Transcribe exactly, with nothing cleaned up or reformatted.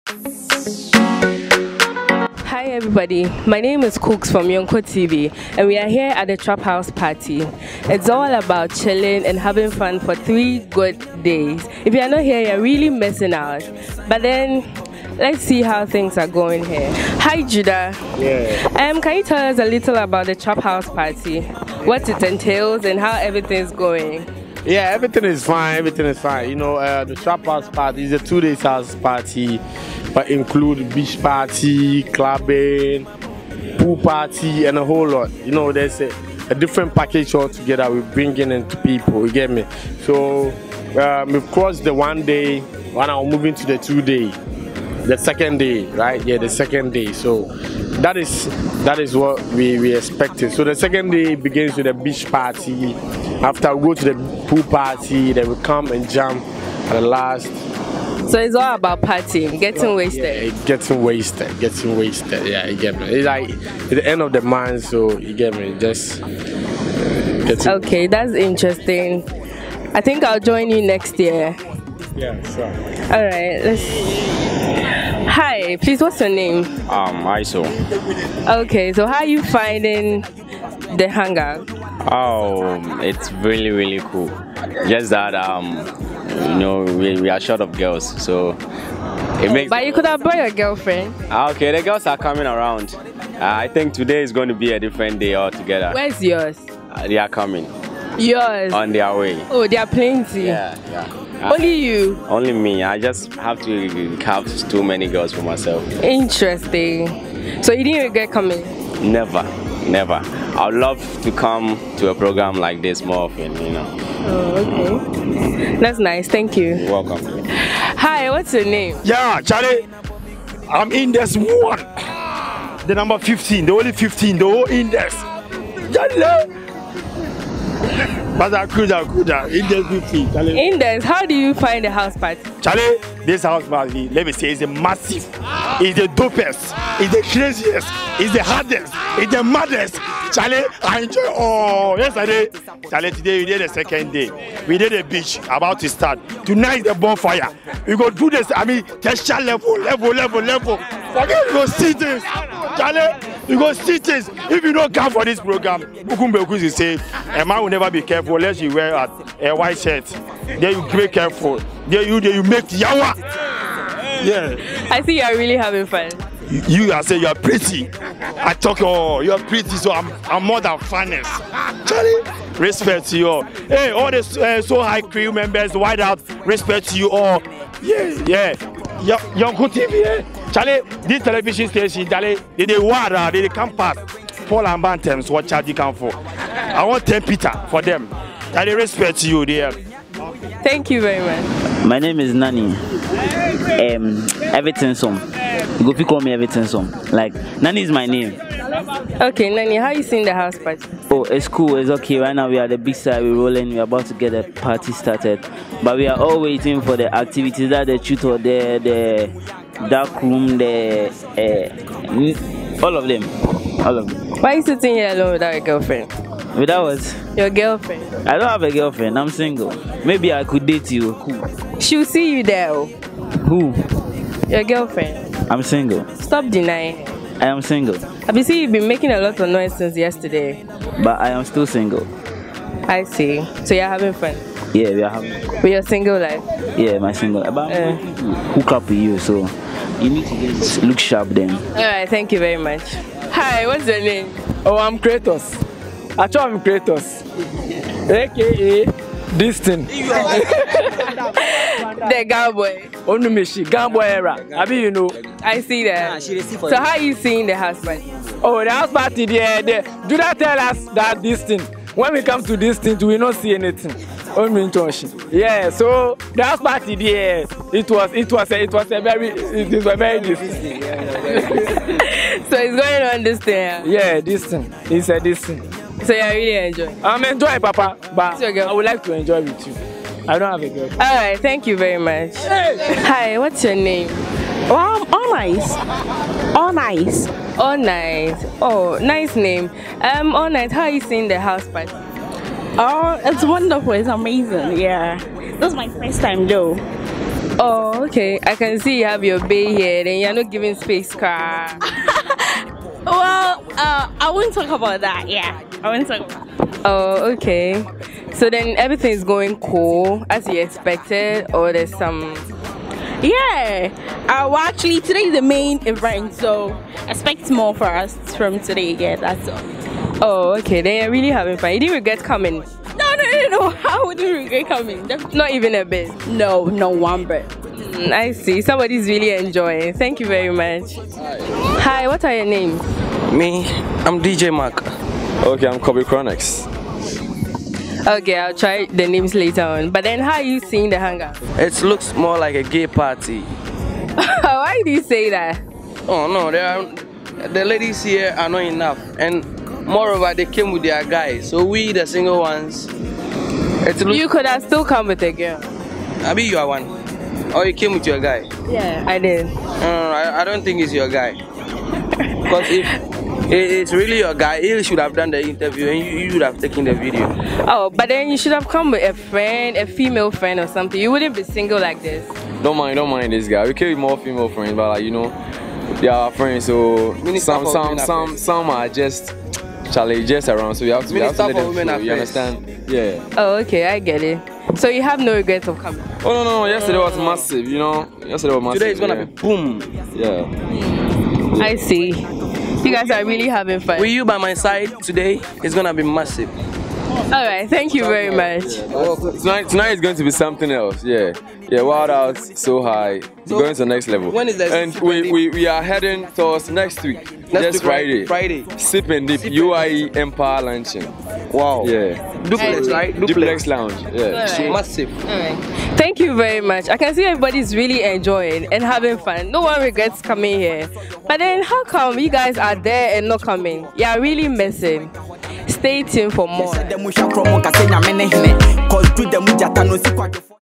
Hi everybody, my name is Kuks from Yonko T V and we are here at the Trap House party. It's all about chilling and having fun for three good days. If you are not here, you're really missing out. But then, let's see how things are going here. Hi Judah. Yeah. Um, can you tell us a little about the Trap House party? What it entails and how everything's going? Yeah, everything is fine, everything is fine. You know, uh, the Trap House party is a two days house party, but include beach party, clubbing, pool party, and a whole lot. You know, there's a, a different package altogether we're bringing into people, you get me? So, um, we've crossed the one day, and now moving to the two day, the second day, right? Yeah, the second day. So, that is that is what we, we expected. So, the second day begins with a beach party. After we go to the pool party, then we come and jump at the last. So it's all about partying, getting wasted. Yeah, getting wasted, getting wasted. Yeah, you get me. It's like at the end of the month, so you get me. Just getting. Okay, that's interesting. I think I'll join you next year. Yeah, sure. All right, let's. Hi, please. What's your name? Um, I S O. Okay, so how are you finding the hangout? Oh, it's really really cool. Just that um, you know, we, we are short of girls, so it makes. But you could have brought your girlfriend. Okay, the girls are coming around. Uh, I think today is going to be a different day altogether. Where's yours? Uh, they are coming. Yours. On their way. Oh, there are plenty. Yeah, yeah. Only you? Only me. I just have to have too many girls for myself. Interesting. So you didn't regret coming? Never, never. I'd love to come to a program like this more often, you know. Oh, okay. That's nice. Thank you. You're welcome. Hi, what's your name? Yeah, Charlie. I'm index one. The number fifteen, the only fifteen, the whole index. Charlie. But I could, I could, index fifteen. Charlie. Index, how do you find the house party? Charlie, this house party, let me say, is a massive, it's the dopest, it's the craziest, it's the hardest, it's the maddest. Charlie, I enjoy. Oh, yesterday, Charlie, today we did the second day. We did the beach, about to start. Tonight is the bonfire. We go do this, I mean, texture level, level, level, level. Forget, we go see things. Charlie, you go see things. If you don't come for this program, Bukumbekus is say, a man will never be careful unless you wear a, a white shirt. Then you be careful. Then you, then you make yawa. Yeah. I see you are really having fun. You are saying you are pretty. I talk, oh, you are pretty, so I'm, I'm more than funnest. Charlie, respect to you all. Hey, all the uh, so high crew members, wide out, respect to you all. Yeah, yeah. Yonko T V, eh? Charlie, this television station, Charlie, they they water, they they come past. Paul and Bantams, what charge you come for? I want ten Peter for them. Charlie, respect to you there. Thank you very much. My name is Nani. Um, everything some. You go pick call me everything some. Like Nani is my name. Okay, Nani, how you seeing the house party? Oh, it's cool. It's okay. Right now we are at the big side. We're rolling. We're about to get the party started. But we are all waiting for the activities that the tutor, the the dark room, the uh, all of them, all of them. Why are you sitting here alone without a girlfriend? Without what? Your girlfriend. I don't have a girlfriend. I'm single. Maybe I could date you. Cool. She'll see you there. Who? Your girlfriend. I'm single. Stop denying. I am single. I see you've been making a lot of noise since yesterday. But I am still single. I see. So you're having fun? Yeah, we are having fun. With your single life? Yeah, my single. But I'm going to hook up with you, so you need to get, look sharp then. Alright, thank you very much. Hi, what's your name? Oh, I'm Kratos. Actually, I'm Kratos. A K A this thing. The Gamboy. Onumishi, Gamboy era. I mean, you know. I see that. So how are you seeing the house party? Oh, the house party, there, there. Do not tell us that this thing. When we come to this thing, we will not see anything. Yeah, so the house party there, it was, it was, a, it was a very, it was a very distant. So it's going on this thing. Yeah, this thing. It's a this thing. So you're really enjoying? I'm enjoying, Papa, but I would like to enjoy with you. I don't have a girl. All right, thank you very much. Hey. Hi, what's your name? Oh, I'm all nice. All nice. All nice. Oh, nice name. Um, all nice. How are you seeing the house party? Oh, it's wonderful. It's amazing. Yeah. This is my first time though. Oh, okay. I can see you have your bay here, then you're not giving space car. Well, uh, I won't talk about that. Yeah, I won't talk about that. Oh, okay. So then everything's going cool as you expected, or there's some. Yeah. Uh, well, actually, today is the main event, so expect more for us from today. Yeah, that's all. Oh, okay. Then you're really having fun. You didn't regret coming? No, no, no, no. How would you regret coming? Definitely. Not even a bit. No, no one bit. Mm, I see. Somebody's really enjoying. Thank you very much. Hi. Hi, what are your names? Me, I'm D J Mark. Okay, I'm Kobe Chronix. Okay, I'll try the names later on. But then how are you seeing the hangout? It looks more like a gay party. Why do you say that? Oh no, there are, the ladies here are not enough. And moreover, they came with their guys. So we, the single ones, it looks... You could have still come with a girl. Maybe you are one. Or you came with your guy. Yeah, I did. Uh, I, I don't think it's your guy. Because if it's really your guy, he should have done the interview and you, you would have taken the video. Oh, but then you should have come with a friend, a female friend or something. You wouldn't be single like this. Don't mind, don't mind this guy. We carry more female friends, but like, you know, they are friends, so some some some some are just Charlie just around, so you have to, you have to let them flow, you understand? Yeah. Oh, okay, I get it. So you have no regrets of coming? Oh no no, yesterday was massive, you know. Yesterday was massive. Today is gonna yeah. be boom. Yeah. I see. You guys are really having fun. With you by my side today, it's gonna be massive. Alright, thank you very much. Yeah, tonight, tonight is going to be something else, yeah. Yeah, Wild Out, So High, so going to the next level. When is that? And we, we, we are heading towards next week, next just week, Friday. Friday. Sip and Dip, U I E Empire Luncheon. Wow. Yeah. Duplex, right? Duplex, Duplex Lounge, yeah. Right. So massive. Alright. Thank you very much. I can see everybody's really enjoying and having fun. No one regrets coming here. But then how come you guys are there and not coming? You are really missing. Stay tuned for more.